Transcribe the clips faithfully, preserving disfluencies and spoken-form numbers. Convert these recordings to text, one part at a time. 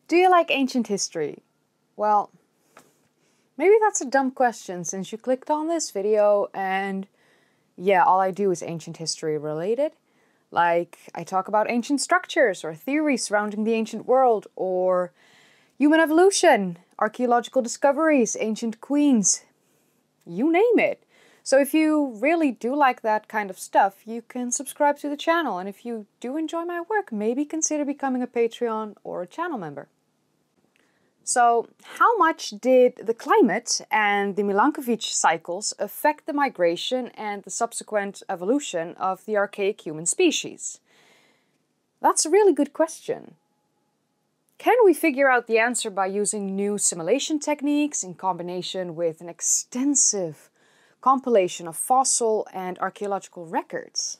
Do you like ancient history? Well, maybe that's a dumb question since you clicked on this video and yeah, all I do is ancient history related. Like, I talk about ancient structures or theories surrounding the ancient world, or human evolution, archaeological discoveries, ancient queens, you name it. So if you really do like that kind of stuff, you can subscribe to the channel. And if you do enjoy my work, maybe consider becoming a Patreon or a channel member. So, how much did the climate and the Milankovitch cycles affect the migration and the subsequent evolution of the archaic human species? That's a really good question. Can we figure out the answer by using new simulation techniques in combination with an extensive compilation of fossil and archaeological records?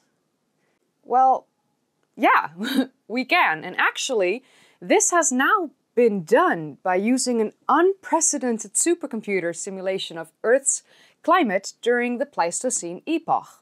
Well, yeah, we can. And actually, this has now been done by using an unprecedented supercomputer simulation of Earth's climate during the Pleistocene epoch.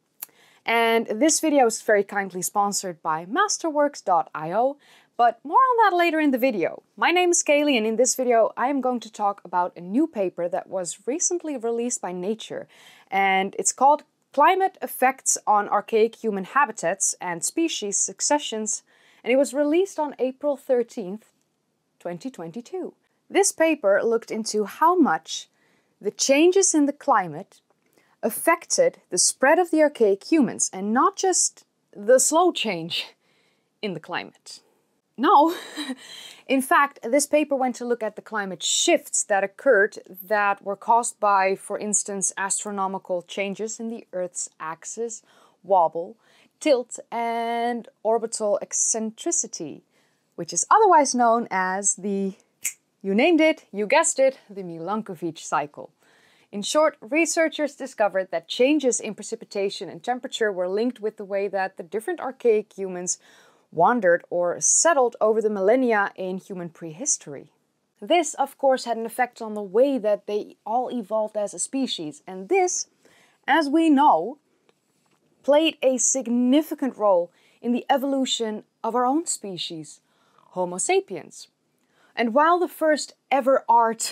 And this video is very kindly sponsored by Masterworks dot i o, but more on that later in the video. My name is Kaylee, and in this video I am going to talk about a new paper that was recently released by Nature, and it's called Climate Effects on Archaic Human Habitats and Species Successions, and it was released on April thirteenth, twenty twenty-two. This paper looked into how much the changes in the climate affected the spread of the archaic humans, and not just the slow change in the climate. No, in fact, this paper went to look at the climate shifts that occurred that were caused by, for instance, astronomical changes in the Earth's axis, wobble, tilt, and orbital eccentricity, which is otherwise known as the, you named it, you guessed it, the Milankovitch cycle. In short, researchers discovered that changes in precipitation and temperature were linked with the way that the different archaic humans wandered or settled over the millennia in human prehistory. This, of course, had an effect on the way that they all evolved as a species, and this, as we know, played a significant role in the evolution of our own species, Homo sapiens. And while the first ever art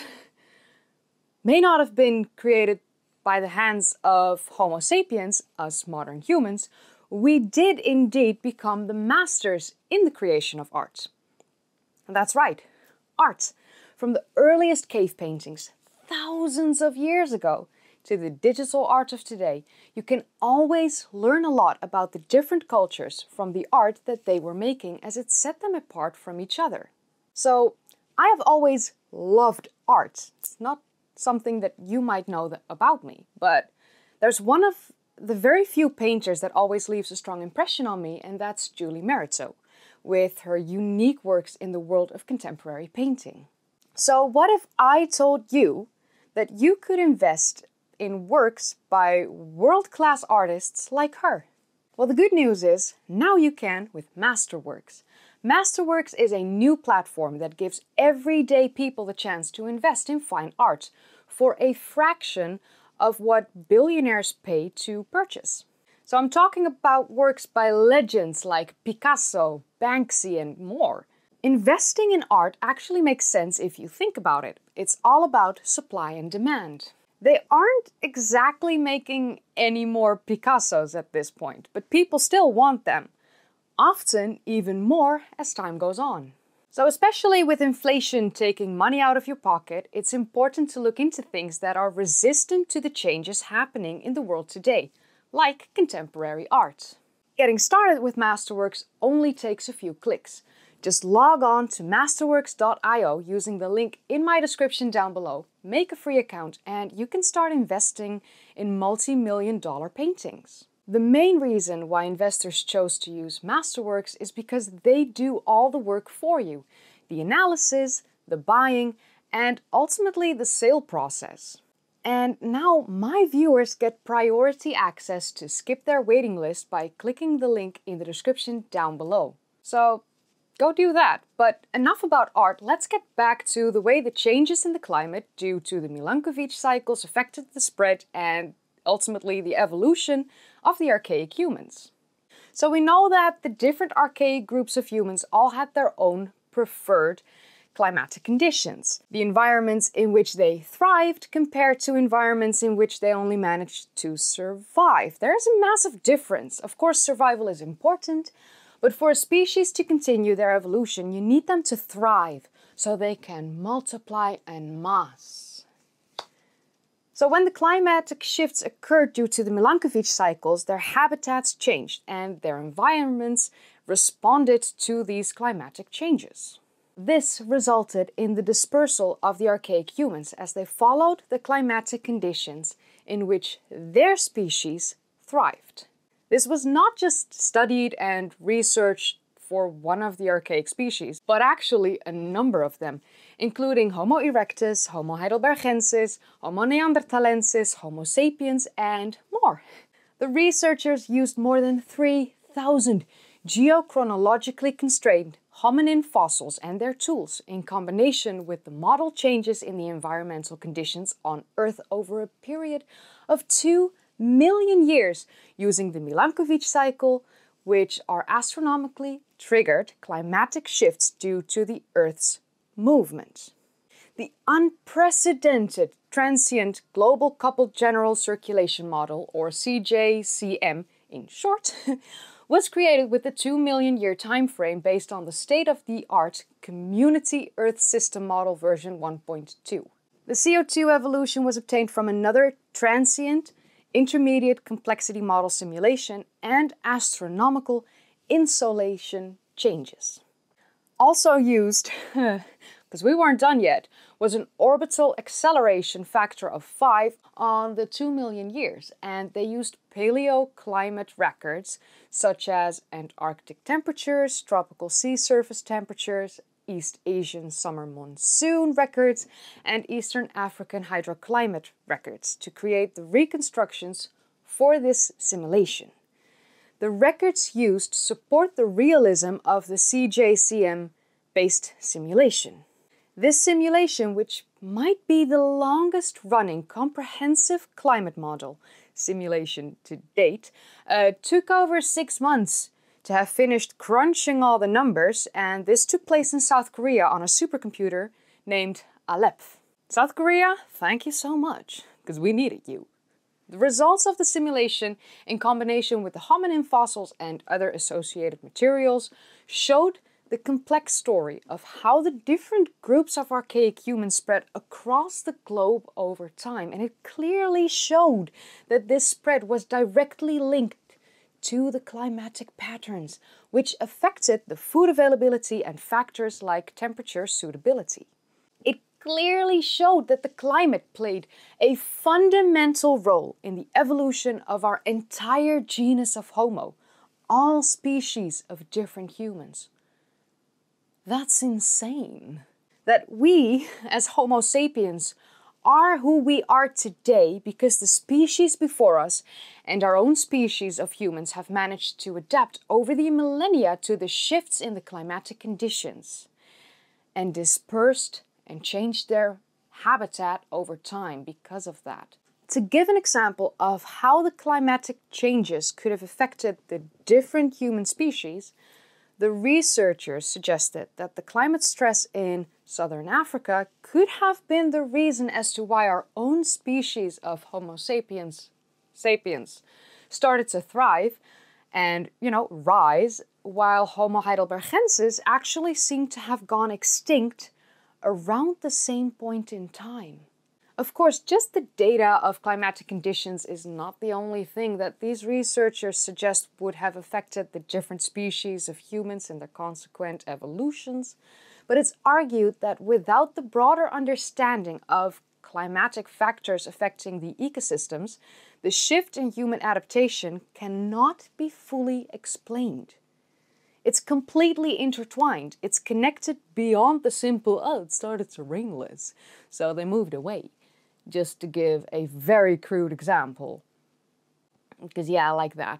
may not have been created by the hands of Homo sapiens, us modern humans, we did indeed become the masters in the creation of art. And that's right, art. From the earliest cave paintings thousands of years ago to the digital art of today, you can always learn a lot about the different cultures from the art that they were making, as it set them apart from each other. So, I have always loved art. It's not something that you might know about me, but there's one of the very few painters that always leaves a strong impression on me, and that's Julie Meritzo, with her unique works in the world of contemporary painting. So what if I told you that you could invest in works by world-class artists like her? Well, the good news is, now you can with Masterworks. Masterworks is a new platform that gives everyday people the chance to invest in fine art for a fraction of what billionaires pay to purchase. So I'm talking about works by legends like Picasso, Banksy, and more. Investing in art actually makes sense if you think about it. It's all about supply and demand. They aren't exactly making any more Picassos at this point, but people still want them. Often even more as time goes on. So especially with inflation taking money out of your pocket, it's important to look into things that are resistant to the changes happening in the world today, like contemporary art. Getting started with Masterworks only takes a few clicks. Just log on to Masterworks dot i o using the link in my description down below, make a free account, and you can start investing in multi-million dollar paintings. The main reason why investors chose to use Masterworks is because they do all the work for you. The analysis, the buying, and ultimately the sale process. And now my viewers get priority access to skip their waiting list by clicking the link in the description down below. So go do that. But enough about art, let's get back to the way the changes in the climate due to the Milankovitch cycles affected the spread and ultimately the evolution of the archaic humans. So we know that the different archaic groups of humans all had their own preferred climatic conditions, the environments in which they thrived compared to environments in which they only managed to survive. There is a massive difference. Of course, survival is important, but for a species to continue their evolution, you need them to thrive so they can multiply en masse. So when the climatic shifts occurred due to the Milankovitch cycles, their habitats changed and their environments responded to these climatic changes. This resulted in the dispersal of the archaic humans as they followed the climatic conditions in which their species thrived. This was not just studied and researched for one of the archaic species, but actually a number of them, including Homo erectus, Homo heidelbergensis, Homo neanderthalensis, Homo sapiens, and more. The researchers used more than three thousand geochronologically constrained hominin fossils and their tools in combination with the model changes in the environmental conditions on Earth over a period of two million years using the Milankovitch cycle, which are astronomically triggered climatic shifts due to the Earth's movement. The unprecedented transient global coupled general circulation model, or C J C M in short, was created with the two million year time frame based on the state-of-the-art Community Earth System Model version one point two. The C O two evolution was obtained from another transient intermediate complexity model simulation and astronomical insolation changes. Also used, because we weren't done yet, was an orbital acceleration factor of five on the two million years, and they used paleoclimate records such as Antarctic temperatures, tropical sea surface temperatures, East Asian summer monsoon records, and Eastern African hydroclimate records to create the reconstructions for this simulation. The records used support the realism of the C J C M-based simulation. This simulation, which might be the longest running comprehensive climate model simulation to date, uh, took over six months to have finished crunching all the numbers, and this took place in South Korea on a supercomputer named Aleph. South Korea, thank you so much, because we needed you. The results of the simulation, in combination with the hominin fossils and other associated materials, showed the complex story of how the different groups of archaic humans spread across the globe over time, and it clearly showed that this spread was directly linked to the climatic patterns, which affected the food availability and factors like temperature suitability. It clearly showed that the climate played a fundamental role in the evolution of our entire genus of Homo, all species of different humans. That's insane. That we, as Homo sapiens, are who we are today because the species before us and our own species of humans have managed to adapt over the millennia to the shifts in the climatic conditions and dispersed and changed their habitat over time because of that. To give an example of how the climatic changes could have affected the different human species, the researchers suggested that the climate stress in southern Africa could have been the reason as to why our own species of Homo sapiens, sapiens started to thrive and, you know, rise, while Homo heidelbergensis actually seemed to have gone extinct around the same point in time. Of course, just the data of climatic conditions is not the only thing that these researchers suggest would have affected the different species of humans and their consequent evolutions, but it's argued that without the broader understanding of climatic factors affecting the ecosystems, the shift in human adaptation cannot be fully explained. It's completely intertwined. It's connected beyond the simple, oh, it started to rain less, so they moved away. Just to give a very crude example. Because yeah, I like that.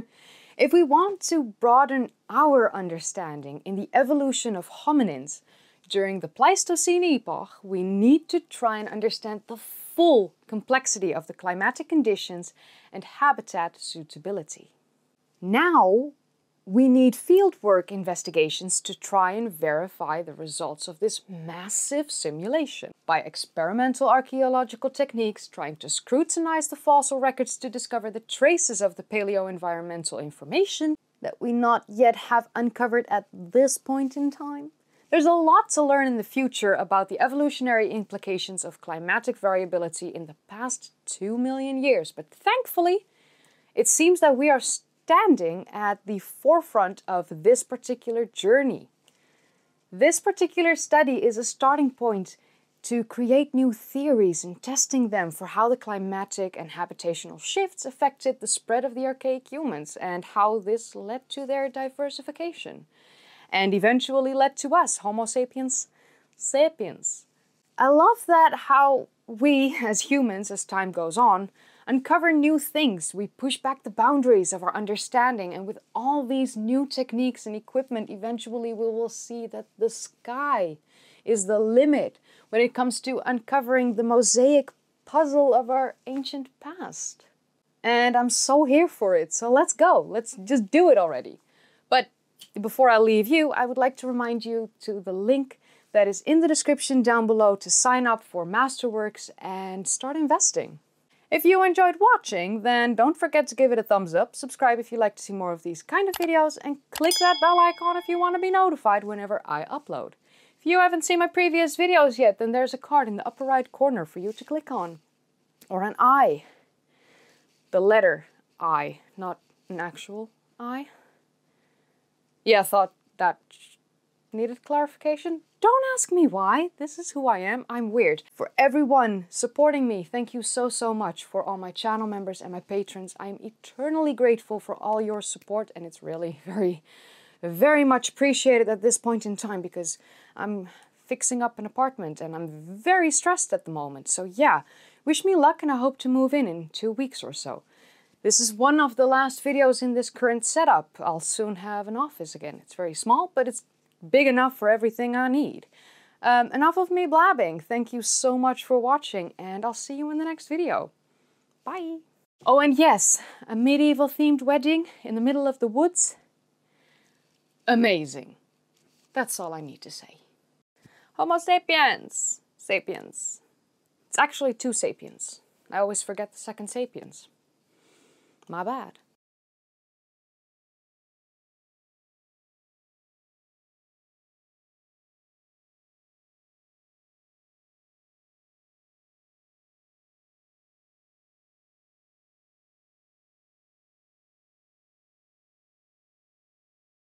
If we want to broaden our understanding in the evolution of hominins during the Pleistocene epoch, we need to try and understand the full complexity of the climatic conditions and habitat suitability. Now, we need fieldwork investigations to try and verify the results of this massive simulation. By experimental archaeological techniques, trying to scrutinize the fossil records to discover the traces of the paleo-environmental information that we not yet have uncovered at this point in time. There's a lot to learn in the future about the evolutionary implications of climatic variability in the past two million years, but thankfully, it seems that we are standing at the forefront of this particular journey. This particular study is a starting point to create new theories and testing them for how the climatic and habitational shifts affected the spread of the archaic humans and how this led to their diversification and eventually led to us, Homo sapiens sapiens. I love that how we, as humans, as time goes on, uncover new things. We push back the boundaries of our understanding, and with all these new techniques and equipment, eventually we will see that the sky is the limit when it comes to uncovering the mosaic puzzle of our ancient past. And I'm so here for it, so let's go. Let's just do it already. But before I leave you, I would like to remind you to the link that is in the description down below to sign up for Masterworks and start investing. If you enjoyed watching, then don't forget to give it a thumbs up, subscribe if you like to see more of these kind of videos, and click that bell icon if you want to be notified whenever I upload. If you haven't seen my previous videos yet, then there's a card in the upper right corner for you to click on. Or an I. The letter I, not an actual I. Yeah, I thought that needed clarification. Don't ask me why. This is who I am. I'm weird. For everyone supporting me, thank you so, so much. For all my channel members and my patrons, I'm eternally grateful for all your support, and it's really very, very much appreciated at this point in time because I'm fixing up an apartment and I'm very stressed at the moment. So yeah, wish me luck, and I hope to move in in two weeks or so. This is one of the last videos in this current setup. I'll soon have an office again. It's very small, but it's big enough for everything I need. Um, enough of me blabbing. Thank you so much for watching, and I'll see you in the next video. Bye! Oh, and yes, a medieval themed wedding in the middle of the woods. Amazing. That's all I need to say. Homo sapiens! Sapiens. It's actually two sapiens. I always forget the second sapiens. My bad.